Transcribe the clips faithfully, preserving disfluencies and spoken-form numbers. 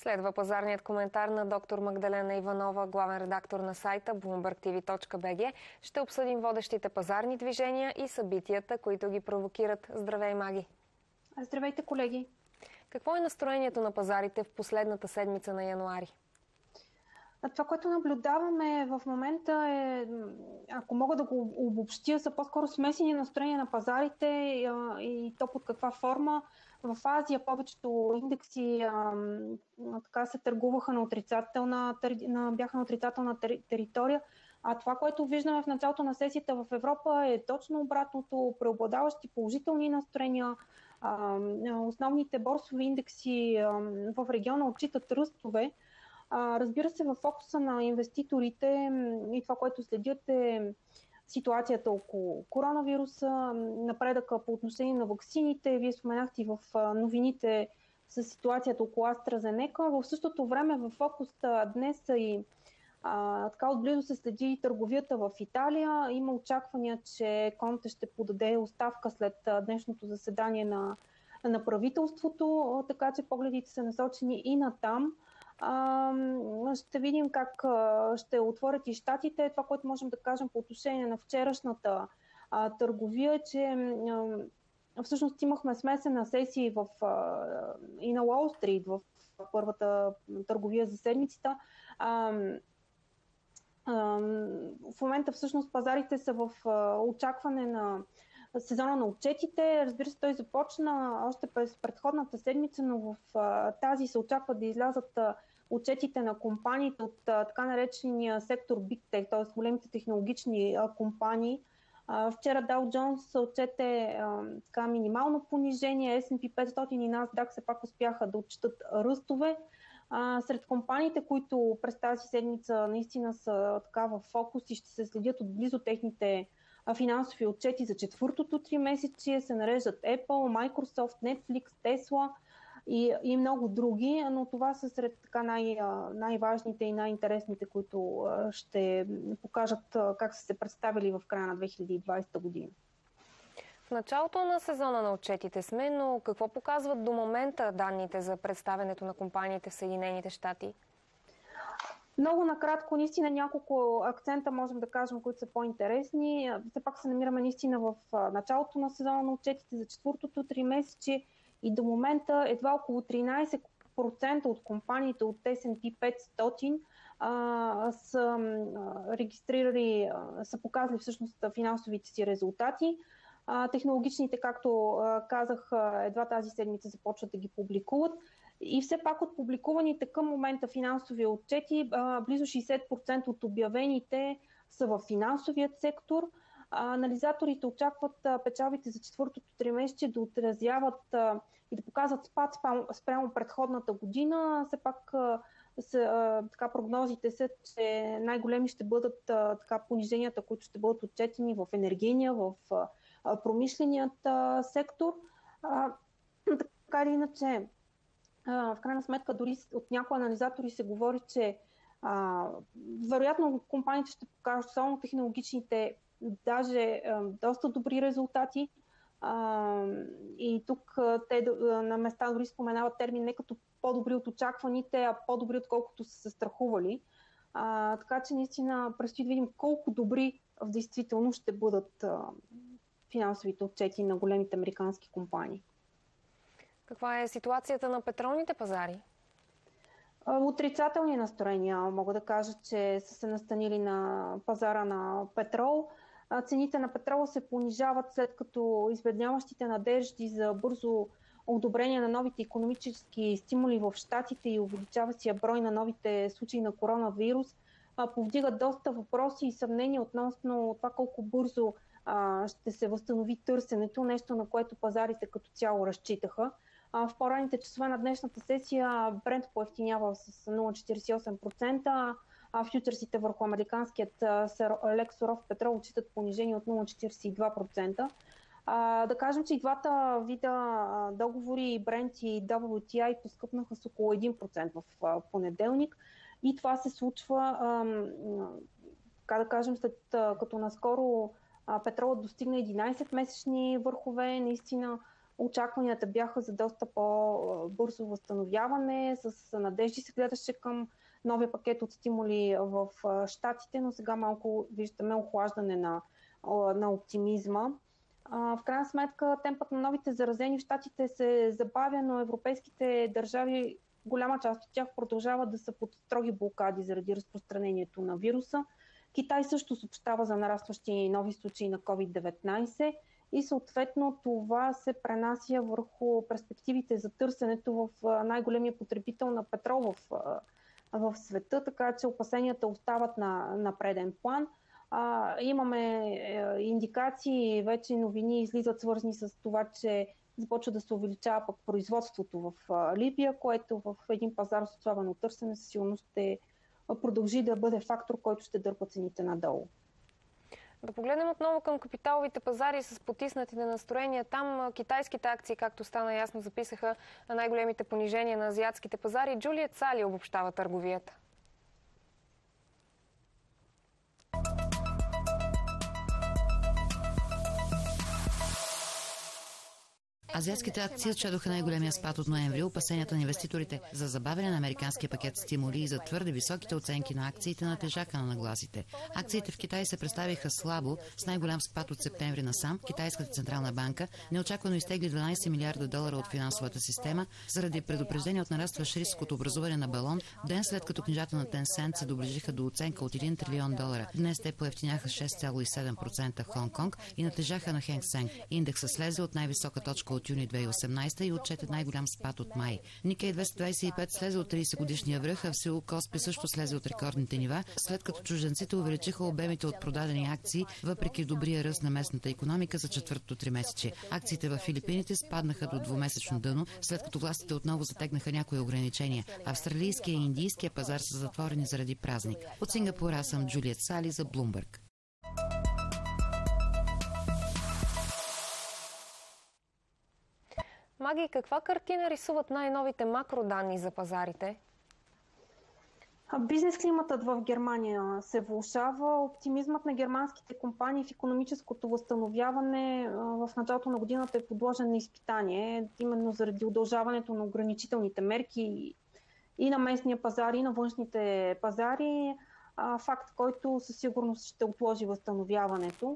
Следва пазарният коментар на доктор Магдалена Иванова, главен редактор на сайта Bloomberg Ти Ви точка Би Джи. Ще обсъдим водещите пазарни движения и събитията, които ги провокират. Здравей, Маги! Здравейте, колеги! Какво е настроението на пазарите в последната седмица на януари? Това, което наблюдаваме в момента е, ако мога да го обобщя, са по-скоро смесени настроения на пазарите и то под каква форма. В Азия повечето индекси а, така се търгуваха на отрицателна, на, бяха на отрицателна територия, а това, което виждаме в началото на сесията в Европа е точно обратното, преобладаващи положителни настроения. А, основните борсови индекси а, в региона отчитат ръстове. Разбира се, в фокуса на инвеститорите и това, което следят е ситуацията около коронавируса, напредъка по отношение на ваксините. Вие споменахте и в новините с ситуацията около AstraZeneca. В същото време в фокуса днес са и а, така отблизо се следи търговията в Италия. Има очаквания, че Конте ще подаде оставка след днешното заседание на, на правителството, така че погледите са насочени и натам. Uh, ще видим как uh, ще отворят и щатите. Това, което можем да кажем по отношение на вчерашната uh, търговия, че uh, всъщност имахме смесена сесия в, uh, и на Уол Стрит в първата търговия за седмицата. Uh, uh, в момента всъщност пазарите са в uh, очакване на сезона на отчетите. Разбира се, той започна още през предходната седмица, но в а, тази се очаква да излязат а, отчетите на компаниите от а, така наречения сектор Big Tech, т.е. големите технологични а, компании. А, вчера Dow Jones отчете а, така минимално понижение, Ес енд Пи петстотин и Nasdaq все пак успяха да отчитат ръстове. А, сред компаниите, които през тази седмица наистина са така в фокус и ще се следят отблизо техните финансови отчети за четвъртото три месечие, се нареждат Apple, Microsoft, Netflix, Tesla и, и много други, но това са сред така най- най-важните и най-интересните, които ще покажат как са се представили в края на две хиляди и двадесета година. В началото на сезона на отчетите сме, но какво показват до момента данните за представянето на компаниите в Съединените щати? Много накратко, наистина няколко акцента можем да кажем, които са по-интересни. Все пак се намираме наистина в началото на сезона на отчетите за четвъртото три месече и до момента едва около тринадесет процента от компаниите от Ес енд Пи петстотин а, са а, регистрирали, а, са показали всъщност финансовите си резултати. А, технологичните, както а, казах, едва тази седмица започват да ги публикуват. И все пак от публикуваните към момента финансови отчети, близо шейсет процента от обявените са в финансовият сектор. Анализаторите очакват печалбите за четвъртото тримесечие да отразяват и да показват спад спрямо предходната година. Все пак са, така, прогнозите са, че най-големи ще бъдат така, пониженията, които ще бъдат отчетени в енергийния, в промишленият сектор. Така или иначе, в крайна сметка, дори от някои анализатори се говори, че а, вероятно компаниите ще покажат само технологичните, даже а, доста добри резултати. А, и тук а, те а, на места дори споменават термин не като по-добри от очакваните, а по-добри отколкото са се страхували. А, така че наистина предстои да видим колко добри в действителност ще бъдат а, финансовите отчети на големите американски компании. Каква е ситуацията на петролните пазари? Отрицателни настроения, мога да кажа, че са се настанили на пазара на петрол. Цените на петрола се понижават, след като избледняващите надежди за бързо одобрение на новите икономически стимули в щатите и увеличаващия брой на новите случаи на коронавирус повдигат доста въпроси и съмнения относно това колко бързо ще се възстанови търсенето, нещо на което пазарите като цяло разчитаха. В по-ранните часове на днешната сесия Брент поевтинява с нула цяло четиридесет и осем процента, а фьючерсите върху американският лек суров петрол отчитат понижение от нула цяло четиридесет и два процента. Да кажем, че и двата вида договори Брент и Дабъл Ю Ти Ай поскъпнаха с около един процент в понеделник и това се случва, така да кажем, след като наскоро петролът достигна единадесет месечни върхове, наистина Очакванията бяха за доста по-бързо възстановяване. С надежди се гледаше към новия пакет от стимули в щатите, но сега малко виждаме охлаждане на, на оптимизма. В крайна сметка темпът на новите заразени в щатите се забавя, но европейските държави, голяма част от тях продължават да са под строги блокади заради разпространението на вируса. Китай също съобщава за нарастващи нови случаи на ковид деветнайсет и съответно това се пренася върху перспективите за търсенето в най-големия потребител на петрол в, в света, така че опасенията остават на, на преден план. А, имаме е, индикации, вече новини излизат свързани с това, че започва да се увеличава пък производството в а, Либия, което в един пазар с отслабено търсене със сигурност ще продължи да бъде фактор, който ще дърпа цените надолу. Да погледнем отново към капиталовите пазари с потиснатите настроения. Там китайските акции, както стана ясно, записаха най-големите понижения на азиатските пазари. Джулиет Сали обобщава търговията. Азиатските акции отчетоха най-големия спад от ноември. Опасенията на инвеститорите за забавяне на американския пакет стимули и за твърде високите оценки на акциите на тежака на нагласите. Акциите в Китай се представиха слабо, с най-голям спад от септември насам. Китайската централна банка неочаквано изтегли дванайсет милиарда долара от финансовата система заради предупреждение от нарастващ риск от образуване на балон, ден след като книжата на Tencent се доближиха до оценка от един трилион долара. Днес те поевтиняха шест цяло и седем процента в Хонг-Конг и натежаха на Хенг Сенг. Индексът слезе от най-висока точка от юни две хиляди и осемнайсета и отчете най-голям спад от май. Никей двеста двайсет и пет слезе от трийсет годишния връх, а в Сеул Коспи също слезе от рекордните нива, след като чужденците увеличиха обемите от продадени акции, въпреки добрия ръст на местната икономика за четвъртото тримесечие. Акциите в Филипините спаднаха до двумесечно дъно, след като властите отново затегнаха някои ограничения. Австралийския и индийския пазар са затворени заради празник. От Сингапура аз съм Джулиет Сали за Bloomberg. Маги, каква картина рисуват най-новите макроданни за пазарите? Бизнес климатът в Германия се влошава. Оптимизмът на германските компании в икономическото възстановяване в началото на годината е подложен на изпитание, именно заради удължаването на ограничителните мерки и на местния пазар, и на външните пазари. Факт, който със сигурност ще отложи възстановяването.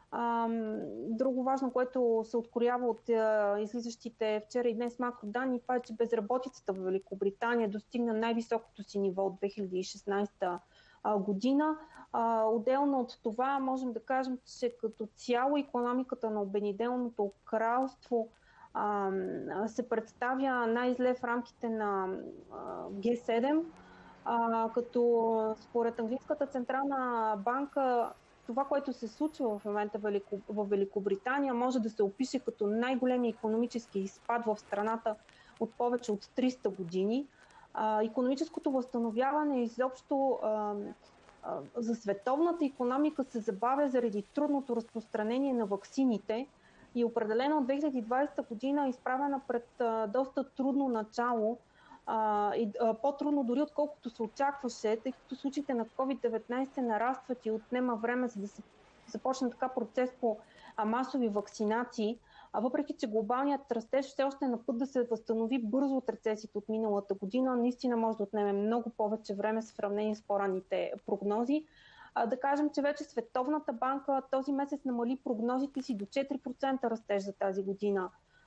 Друго важно, което се откроява от излизащите вчера и днес макроданни, това е, че безработицата в Великобритания достигна най-високото си ниво от две хиляди и шестнайсета година. Отделно от това можем да кажем, че като цяло икономиката на Обединеното кралство се представя най-зле в рамките на Г седем, като според Английската централна банка това, което се случва в момента в Великобритания, може да се опише като най-големия икономически изпад в страната от повече от триста години. Икономическото възстановяване изобщо за световната икономика се забавя заради трудното разпространение на ваксините и определено от две хиляди и двайсета година е изправена пред доста трудно начало, Uh, и uh, по-трудно дори отколкото се очакваше, тъй като случаите на ковид деветнайсет нарастват и отнема време, за да се започне така процес по uh, масови вакцинации. А въпреки че глобалният растеж все още е на път да се възстанови бързо от рецесията от миналата година, наистина може да отнеме много повече време в сравнение с по-ранните прогнози. Uh, да кажем, че вече Световната банка този месец намали прогнозите си до четири процента растеж за тази година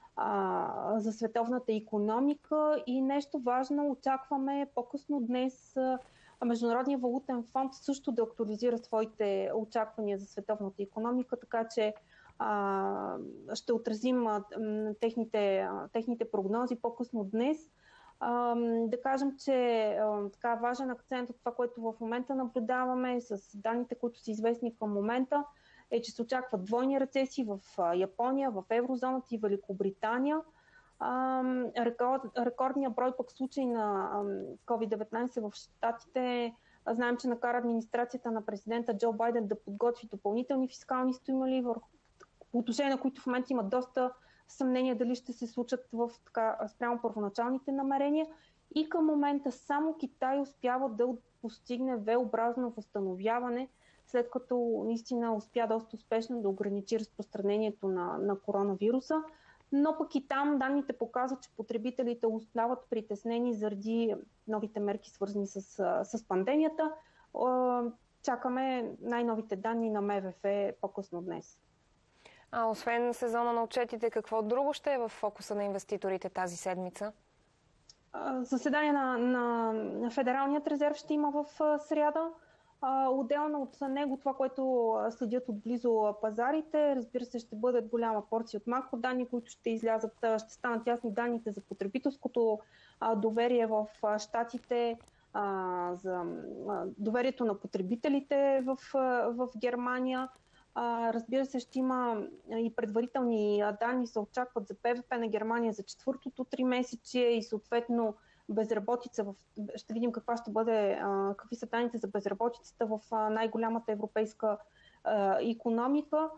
за световната икономика. И нещо важно, очакваме по-късно днес Международния валутен фонд също да актуализира своите очаквания за световната икономика, така че а, ще отразим а, техните, техните прогнози по-късно днес. А, да кажем, че а, така важен акцент от това, което в момента наблюдаваме с данните, които са известни към момента, е, че се очакват двойни рецесии в Япония, в еврозоната и Великобритания. Рекорд, рекордният брой пък случаи на ковид деветнайсет в щатите. Знаем, че накара администрацията на президента Джо Байден да подготви допълнителни фискални стимули, по отношение на които в момента има доста съмнения дали ще се случат в така спрямо първоначалните намерения. И към момента само Китай успява да постигне V-образно възстановяване, след като наистина успя доста успешно да ограничи разпространението на, на коронавируса. Но пък и там данните показват, че потребителите остават притеснени заради новите мерки, свързани с, с пандемията. Чакаме най-новите данни на М В Ф по-късно днес. А освен сезона на отчетите, какво друго ще е в фокуса на инвеститорите тази седмица? Заседание на, на Федералният резерв ще има в сряда. Отделно от него, това, което следят отблизо пазарите, разбира се, ще бъдат голяма порция от макроданни, които ще излязат. Ще станат ясни данните за потребителското доверие в щатите, за доверието на потребителите в, в Германия. Разбира се, ще има и предварителни данни, се очакват за П В П на Германия за четвъртото тримесечие и съответно безработица. В... Ще видим каква ще бъде, какви са данните за безработицата в най-голямата европейска икономика.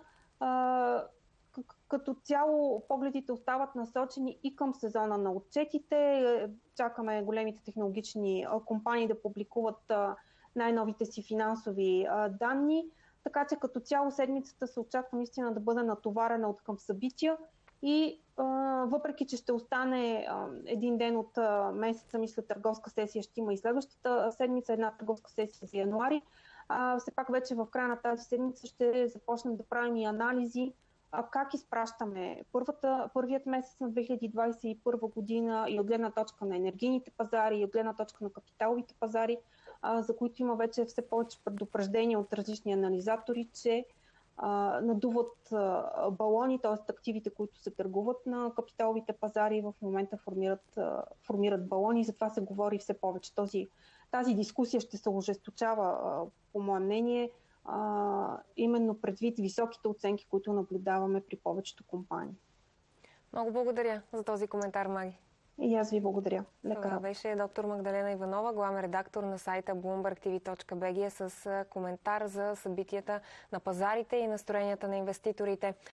Като цяло погледите остават насочени и към сезона на отчетите. Чакаме големите технологични компании да публикуват най-новите си финансови данни. Така че като цяло седмицата се очаква наистина да бъде натоварена от към събития и а, въпреки, че ще остане а, един ден от а, месеца, мисля, търговска сесия ще има и следващата седмица, една търговска сесия за януари, а, все пак вече в края на тази седмица ще започнем да правим и анализи а, как изпращаме първата, първият месец на две хиляди двадесет и първа година и от гледна точка на енергийните пазари, и от гледна точка на капиталовите пазари, за които има вече все повече предупреждения от различни анализатори, че а, надуват а, балони, т.е. активите, които се търгуват на капиталовите пазари, в момента формират, а, формират балони. Затова се говори все повече. Този, тази дискусия ще се ожесточава, а, по мое мнение, а, именно предвид високите оценки, които наблюдаваме при повечето компании. Много благодаря за този коментар, Маги. И аз ви благодаря. Това беше доктор Магдалена Иванова, главен редактор на сайта Bloomberg T V точка B G с коментар за събитията на пазарите и настроенията на инвеститорите.